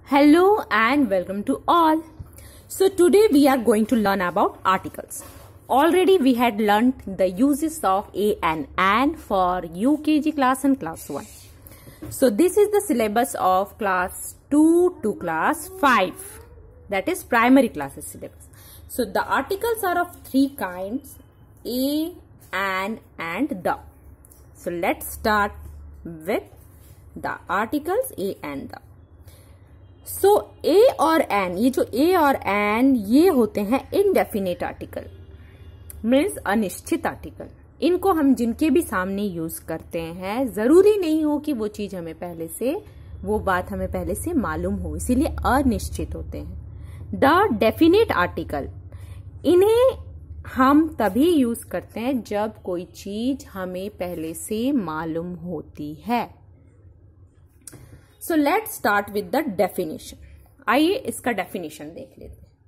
Hello and welcome to all. So today we are going to learn about articles. Already we had learnt the uses of a and an for UKG class and class 1. So this is the syllabus of class 2 to class 5. That is primary classes syllabus. So the articles are of three kinds: a, an and the. So let's start with the articles a and the. सो ए और N, ये जो ए और N ये होते हैं indefinite article, means अनिश्चित article. इनको हम जिनके भी सामने यूज करते हैं जरूरी नहीं हो कि वो चीज हमें पहले से, वो बात हमें पहले से मालूम हो, इसीलिए अनिश्चित होते हैं. द डेफिनेट आर्टिकल, इन्हें हम तभी यूज करते हैं जब कोई चीज हमें पहले से मालूम होती है. So let's start with the definition. आइए इसका definition देख लेते हैं.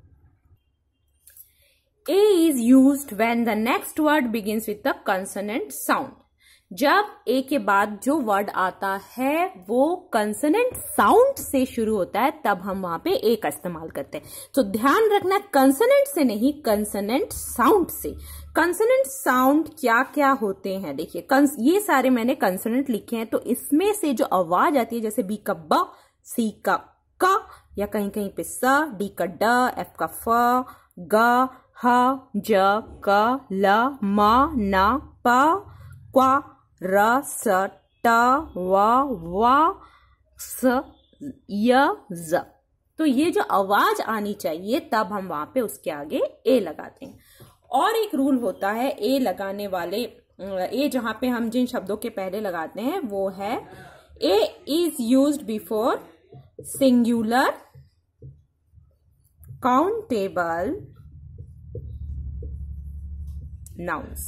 A is used when the next word begins with the consonant sound. जब A के बाद जो word आता है वो consonant sound से शुरू होता है तब हम वहां पे A का इस्तेमाल करते हैं. तो ध्यान रखना, consonant से नहीं, consonant sound से. कंसोनेंट साउंड क्या क्या होते हैं देखिए. ये सारे मैंने कंसोनेंट लिखे हैं, तो इसमें से जो आवाज आती है जैसे बी का ब, सी का क, या कहीं कहीं पे स, डी का ड, एफ का फ, ग, ह, ज, क, ल, म, न, प, क्वा, र, स, ट, व, स, य, ज. तो ये जो आवाज आनी चाहिए तब हम वहां पे उसके आगे ए लगाते हैं. और एक रूल होता है ए लगाने वाले, ए जहां पे हम जिन शब्दों के पहले लगाते हैं वो है a is used before singular countable nouns.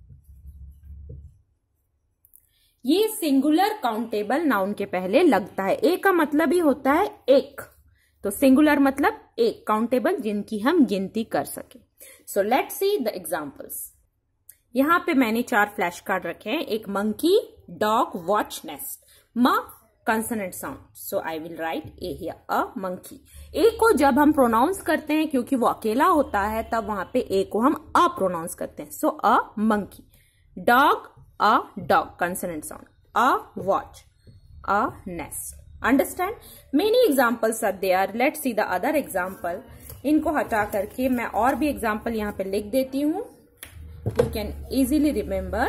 ये सिंगुलर काउंटेबल नाउन के पहले लगता है. ए का मतलब ही होता है एक, तो सिंगुलर मतलब एक, काउंटेबल जिनकी हम गिनती कर सके. So let's see the examples. यहां पे मैंने 4 फ्लैश कार्ड रखे हैं. एक मंकी, डॉग, वॉच, नेस्ट. म consonant sound, so I will write a here, a monkey. A को जब हम प्रोनाउंस करते हैं क्योंकि वो अकेला होता है तब वहां पे ए को हम अ प्रोनाउंस करते हैं. So a monkey. Dog, a dog, consonant sound. A watch, a nest. Understand? Many examples are there. Let's see the other example. इनको हटा करके मैं और भी एग्जाम्पल यहां पे लिख देती हूं. You can easily remember.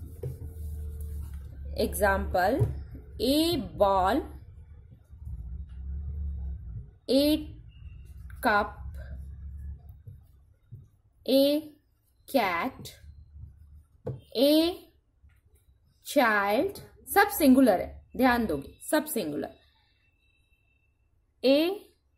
Example: a ball, a cup, a cat, a child. सब सिंगुलर है, ध्यान दोगे, सब सिंगुलर. ए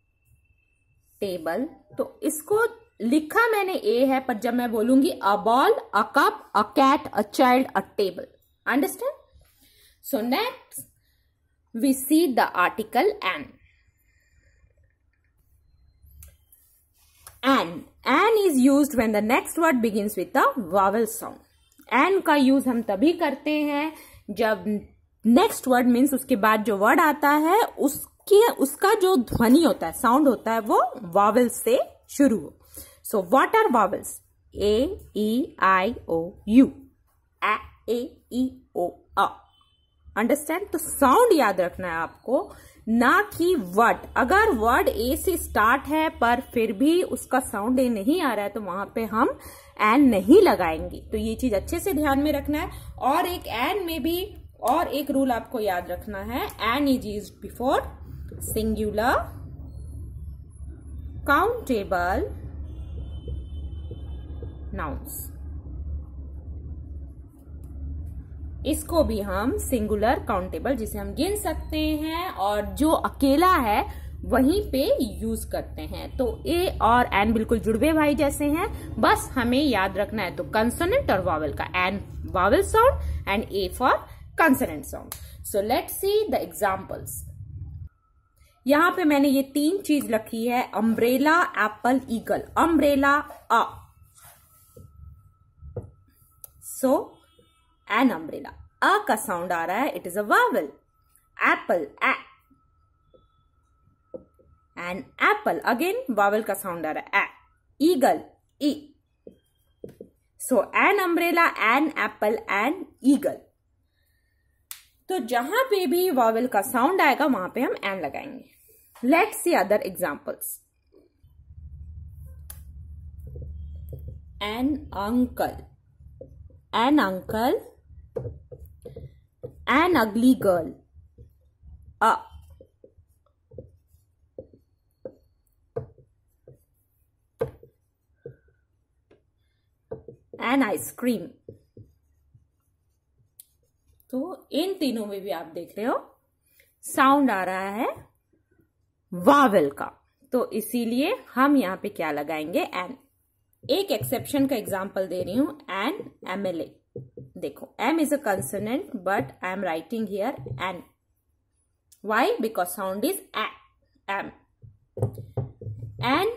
टेबल, तो इसको लिखा मैंने ए है, पर जब मैं बोलूंगी a ball, a cup, a cat, a child, a table. Understand? So next we see the article an. An is used when the next word begins with the vowel sound. An का use हम तभी करते हैं जब next word means उसके बाद जो word आता है उसका जो ध्वनि होता है, साउंड होता है, वो वावल्स से शुरू हो. So what are vowels? A, e, i, o, u. A, e, o, a. Understand? तो साउंड याद रखना है आपको, ना कि वर्ड. अगर वर्ड ए से स्टार्ट है पर फिर भी उसका साउंड ए नहीं आ रहा है तो वहां पे हम एन नहीं लगाएंगे. तो ये चीज अच्छे से ध्यान में रखना है. और एक एन में भी और एक रूल आपको याद रखना है. An is used before singular countable nouns. इसको भी हम सिंगुलर काउंटेबल, जिसे हम गिन सकते हैं और जो अकेला है वहीं पे यूज करते हैं. तो ए और एन बिल्कुल जुड़वे भाई जैसे हैं, बस हमें याद रखना है. तो कंसोनेंट और वावल का, an vowel sound and a for consonant sound. So let's see the examples. यहां पे मैंने ये 3 चीज रखी है: umbrella, apple, eagle. Umbrella a, so an umbrella. A का साउंड आ रहा है, it is a vowel. Apple, a. An apple, again vowel का साउंड आ रहा है, eagle, e. So an umbrella, an apple, an eagle. तो जहां पे भी वावल का साउंड आएगा वहां पे हम एन लगाएंगे। Let's see other examples. An uncle, an uncle, an ugly girl, a. An ice cream. तो इन तीनों में भी आप देख रहे हो साउंड आ रहा है वावल का, तो इसीलिए हम यहां पे क्या लगाएंगे, एन। एक एक्सेप्शन का एग्जांपल दे रही हूं, एन एमएलए। देखो M is a consonant but I am writing here an. Why? Because sound is M. An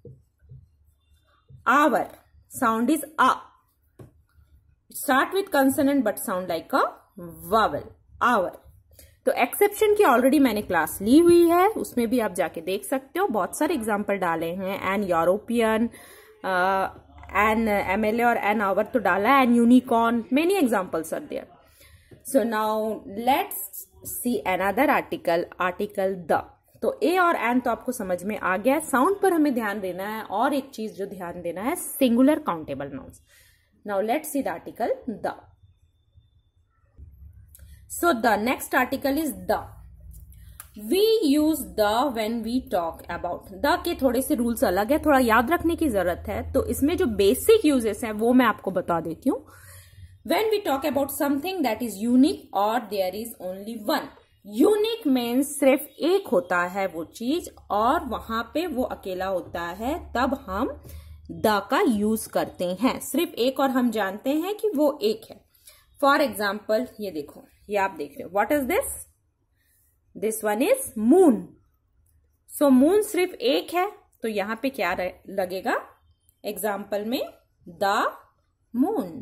hour, sound is a. Start with consonant but sound like a vowel, hour. तो exception की already मैंने class ली हुई है, उसमें भी आप जाके देख सकते हो। बहुत सारे एग्जाम्पल डाले हैं, एन यूरोपियन, एन एमएलए और एन आवर तो डाला है, an unicorn, many examples are there. So now let's see another article, article the. तो ए और एन तो आपको समझ में आ गया। साउंड पर हमें ध्यान देना है, और एक चीज जो ध्यान देना है, singular countable nouns. Now let's see the article the. So the next article is the. We use the when we talk about. The के थोड़े से रूल्स अलग है, थोड़ा याद रखने की जरूरत है। तो इसमें जो बेसिक यूजेस है वो मैं आपको बता देती हूँ। When we talk about something that is unique और there is only one. Unique means सिर्फ एक होता है वो चीज और वहां पे वो अकेला होता है, तब हम द का यूज करते हैं। सिर्फ एक और हम जानते हैं कि वो एक है। फॉर एग्जाम्पल ये देखो, ये आप देख रहे हो, what is this? This one is moon. So moon सिर्फ एक है, तो यहां पे क्या लगेगा एग्जाम्पल में? The moon.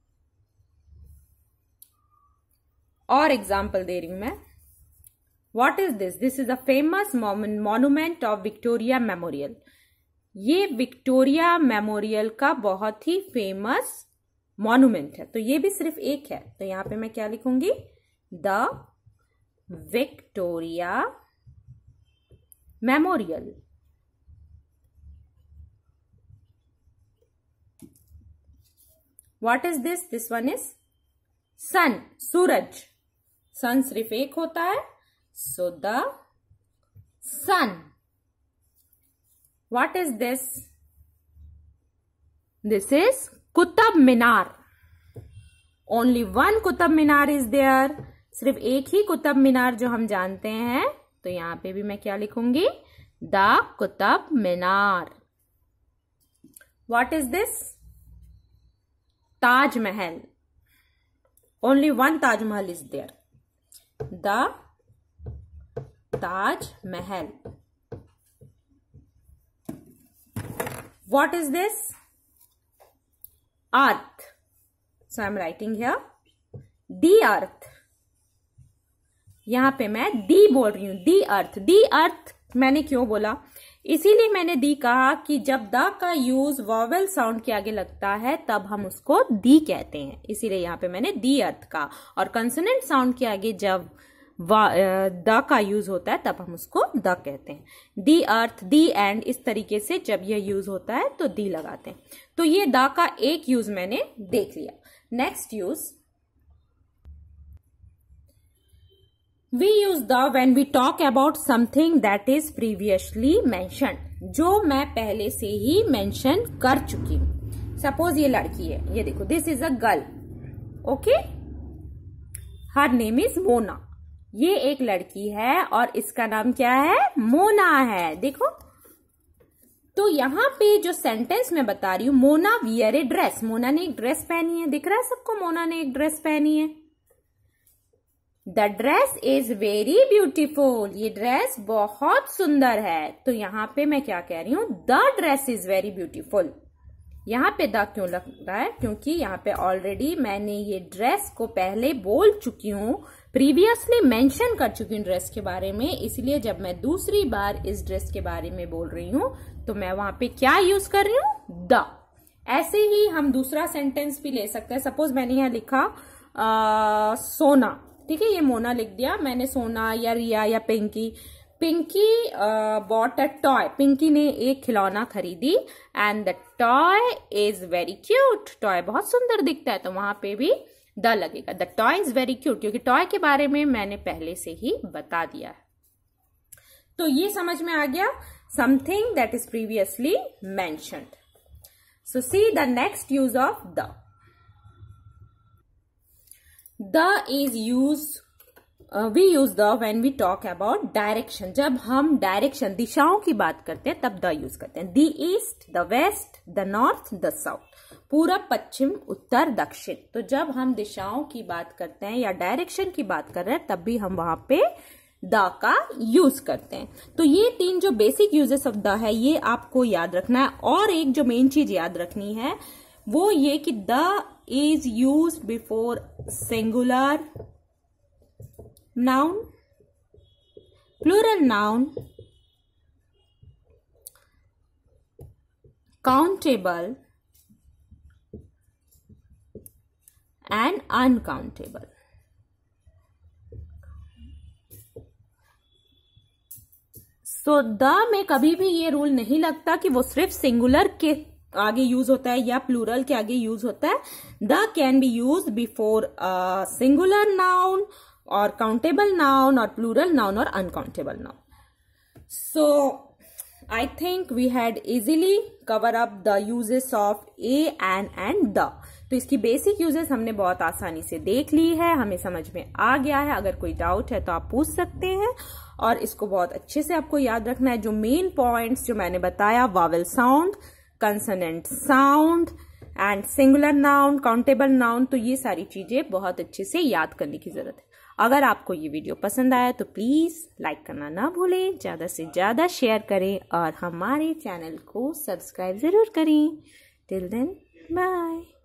और एग्जाम्पल दे रही हूं मैं। What is this? This is a famous monument of Victoria Memorial. ये विक्टोरिया मेमोरियल का बहुत ही फेमस मॉन्यूमेंट है, तो ये भी सिर्फ एक है। तो यहां पे मैं क्या लिखूंगी? The Victoria Memorial. What is this? This one is sun, सूरज। सन सिर्फ एक होता है, so the sun. What is this? This is Qutub Minar. Only one Qutub Minar is there. सिर्फ एक ही कुतुब मीनार जो हम जानते हैं, तो यहां पे भी मैं क्या लिखूंगी? The Qutub Minar. What is this? Taj Mahal. Only one Taj Mahal is there. The Taj Mahal. What is this? Earth. So I am writing here the earth. यहां पे मैं दी बोल रही हूं, दी अर्थ। दी अर्थ मैंने क्यों बोला? इसीलिए मैंने दी कहा कि जब द का यूज वॉवेल साउंड के आगे लगता है तब हम उसको दी कहते हैं, इसीलिए यहां पे मैंने दी अर्थ का। और कंसोनेंट साउंड के आगे जब द का यूज होता है तब हम उसको द कहते हैं। दी अर्थ, दी एंड, इस तरीके से जब यह यूज होता है तो दी लगाते हैं। तो ये द का एक यूज मैंने देख लिया। Next use, We use the when we talk about something that is previously mentioned, जो मैं पहले से ही मेंशन कर चुकी हूं। सपोज ये लड़की है, ये देखो, this is a girl, okay, her name is Mona. ये एक लड़की है और इसका नाम क्या है? मोना है। देखो, तो यहां पे जो सेंटेंस मैं बता रही हूं, Mona wear a dress. Mona ने एक ड्रेस पहनी है, दिख रहा है सबको? मोना ने एक ड्रेस पहनी है। The dress is very beautiful. ये ड्रेस बहुत सुंदर है। तो यहां पे मैं क्या कह रही हूं? The dress is very beautiful. यहाँ पे द क्यों लग रहा है? क्योंकि यहाँ पे ऑलरेडी मैंने ये ड्रेस को पहले बोल चुकी हूँ, प्रीवियसली मेंशन कर चुकी हूँ ड्रेस के बारे में, इसलिए जब मैं दूसरी बार इस ड्रेस के बारे में बोल रही हूँ तो मैं वहां पे क्या यूज कर रही हूँ? द। ऐसे ही हम दूसरा सेंटेंस भी ले सकते हैं। सपोज मैंने यहाँ लिखा सोना, ठीक है, ये मोना लिख दिया मैंने, सोना या रिया या Pinky bought a toy, Pinky ने एक खिलौना खरीदी, and the toy is very cute, toy बहुत सुंदर दिखता है, तो वहां पे भी द लगेगा। The toy is very cute, क्योंकि टॉय के बारे में मैंने पहले से ही बता दिया है। तो ये समझ में आ गया, something that is previously mentioned. So see the next use of the. The is use we use the when we talk about direction। जब हम डायरेक्शन, दिशाओं की बात करते हैं तब द यूज करते हैं। The east, the west, the north, the south, पूरब, पश्चिम, उत्तर, दक्षिण। तो जब हम दिशाओं की बात करते हैं या डायरेक्शन की बात कर रहे हैं तब भी हम वहां पे द का यूज करते हैं। तो ये 3 जो बेसिक यूजेस ऑफ द है ये आपको याद रखना है। और एक जो मेन चीज याद रखनी है वो ये कि the is use before singular noun, plural noun, countable and uncountable। सो द में कभी भी ये रूल नहीं लगता कि वो सिर्फ सिंगुलर के आगे यूज होता है या प्लूरल के आगे यूज होता है। The can be use before singular noun or countable noun or plural noun or uncountable noun। So I think we had easily cover up the uses of a and the। तो इसकी basic uses हमने बहुत आसानी से देख ली है, हमें समझ में आ गया है। अगर कोई डाउट है तो आप पूछ सकते हैं, और इसको बहुत अच्छे से आपको याद रखना है। जो मेन पॉइंट्स जो मैंने बताया, vowel sound, consonant sound and singular noun, countable noun, तो ये सारी चीजें बहुत अच्छे से याद करने की जरूरत है। अगर आपको ये वीडियो पसंद आया तो प्लीज लाइक करना ना भूलें, ज्यादा से ज्यादा शेयर करें और हमारे चैनल को सब्सक्राइब जरूर करें। Till then bye.